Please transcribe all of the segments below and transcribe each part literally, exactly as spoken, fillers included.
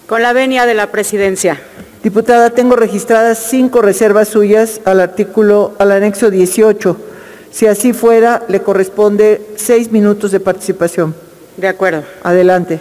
Con la venia de la presidencia. Diputada, tengo registradas cinco reservas suyas al artículo, al anexo dieciocho. Si así fuera, le corresponde seis minutos de participación. De acuerdo. Adelante.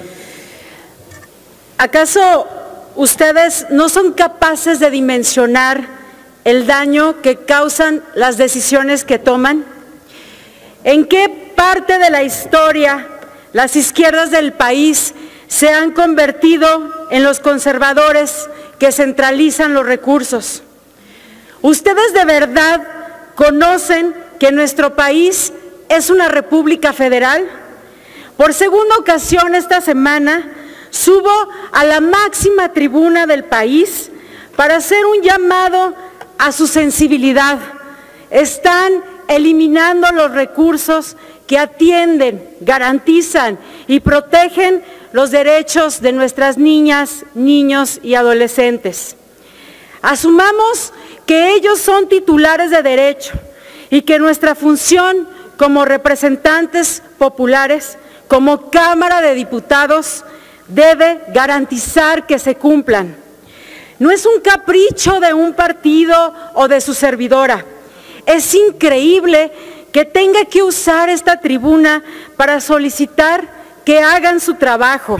¿Acaso ustedes no son capaces de dimensionar el daño que causan las decisiones que toman? ¿En qué parte de la historia las izquierdas del país se han convertido en los conservadores que centralizan los recursos? ¿Ustedes de verdad conocen que nuestro país es una república federal? Por segunda ocasión esta semana subo a la máxima tribuna del país para hacer un llamado a su sensibilidad. Están eliminando los recursos que atienden, garantizan y protegen los derechos de nuestras niñas, niños y adolescentes. Asumamos que ellos son titulares de derecho y que nuestra función como representantes populares, como Cámara de Diputados, debe garantizar que se cumplan. No es un capricho de un partido o de su servidora. Es increíble que tenga que usar esta tribuna para solicitar que hagan su trabajo,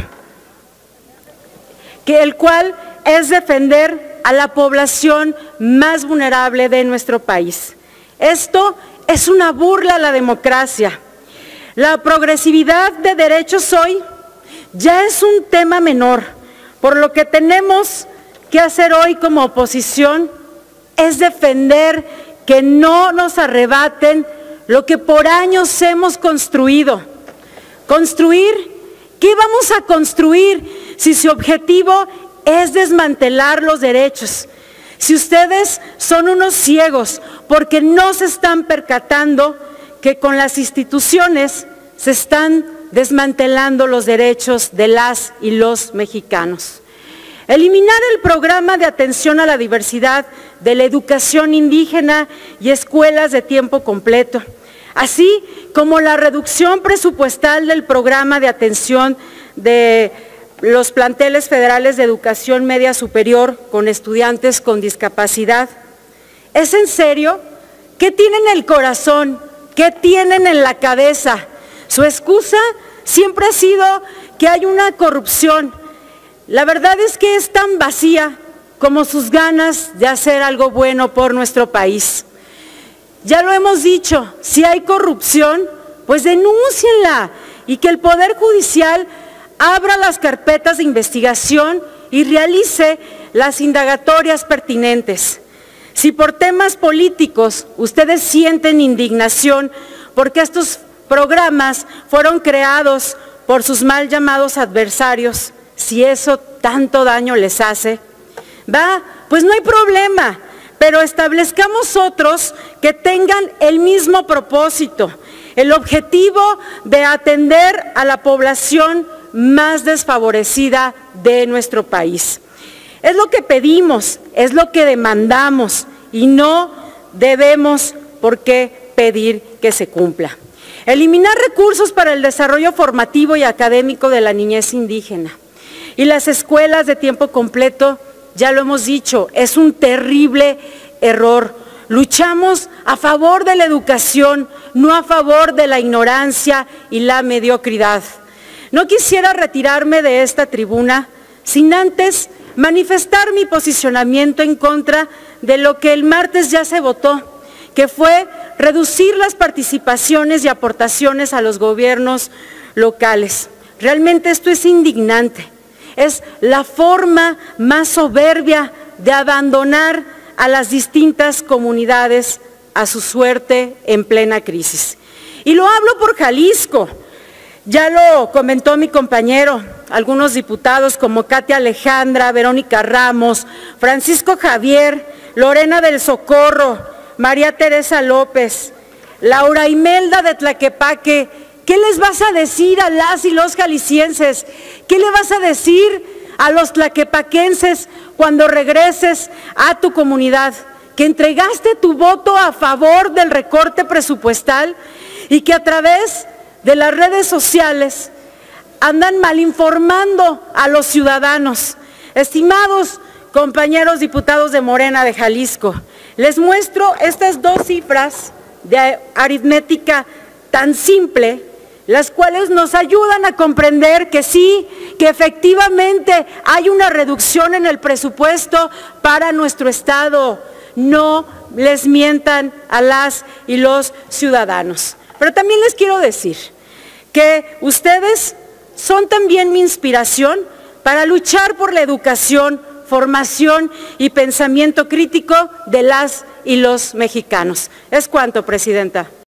que el cual es defender a la población más vulnerable de nuestro país. Esto es una burla a la democracia. La progresividad de derechos hoy ya es un tema menor, por lo que tenemos que hacer hoy como oposición es defender que no nos arrebaten lo que por años hemos construido. ¿Construir? ¿Qué vamos a construir si su objetivo es desmantelar los derechos? Si ustedes son unos ciegos porque no se están percatando que con las instituciones se están desmantelando los derechos de las y los mexicanos. Eliminar el programa de atención a la diversidad de la educación indígena y escuelas de tiempo completo, así como la reducción presupuestal del programa de atención de los planteles federales de educación media superior con estudiantes con discapacidad. ¿Es en serio? ¿Qué tienen en el corazón? ¿Qué tienen en la cabeza? Su excusa siempre ha sido que hay una corrupción. La verdad es que es tan vacía como sus ganas de hacer algo bueno por nuestro país. Ya lo hemos dicho, si hay corrupción, pues denúncienla y que el Poder Judicial abra las carpetas de investigación y realice las indagatorias pertinentes. Si por temas políticos ustedes sienten indignación porque estos programas fueron creados por sus mal llamados adversarios, si eso tanto daño les hace, va, pues no hay problema, pero establezcamos otros que tengan el mismo propósito, el objetivo de atender a la población más desfavorecida de nuestro país. Es lo que pedimos, es lo que demandamos y no debemos por qué pedir que se cumpla. Eliminar recursos para el desarrollo formativo y académico de la niñez indígena. Y las escuelas de tiempo completo, ya lo hemos dicho, es un terrible error. Luchamos a favor de la educación, no a favor de la ignorancia y la mediocridad. No quisiera retirarme de esta tribuna sin antes manifestar mi posicionamiento en contra de lo que el martes ya se votó, que fue reducir las participaciones y aportaciones a los gobiernos locales. Realmente esto es indignante. Es la forma más soberbia de abandonar a las distintas comunidades a su suerte en plena crisis. Y lo hablo por Jalisco. Ya lo comentó mi compañero, algunos diputados como Katia Alejandra, Verónica Ramos, Francisco Javier, Lorena del Socorro, María Teresa López, Laura Imelda de Tlaquepaque. ¿Qué les vas a decir a las y los jaliscienses? ¿Qué le vas a decir a los tlaquepaquenses cuando regreses a tu comunidad? Que entregaste tu voto a favor del recorte presupuestal y que a través de las redes sociales andan malinformando a los ciudadanos. Estimados compañeros diputados de Morena de Jalisco, les muestro estas dos cifras de aritmética tan simple, las cuales nos ayudan a comprender que sí, que efectivamente hay una reducción en el presupuesto para nuestro Estado. No les mientan a las y los ciudadanos. Pero también les quiero decir que ustedes son también mi inspiración para luchar por la educación, formación y pensamiento crítico de las y los mexicanos. Es cuanto, Presidenta.